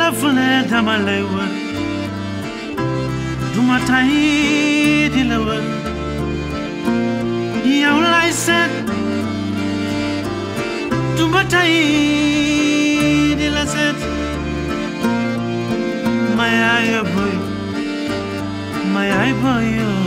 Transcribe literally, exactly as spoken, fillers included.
fune dama lay wër duma tay di la wër yow lay seet duma tay di la seet my eye boy my eye boy